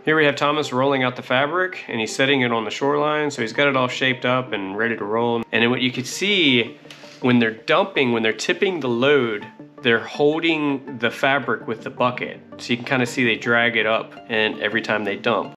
Here we have Thomas rolling out the fabric, and he's setting it on the shoreline, so he's got it all shaped up and ready to roll. And then what you can see, when they're dumping, when they're tipping the load, they're holding the fabric with the bucket. So you can kind of see they drag it up and every time they dump.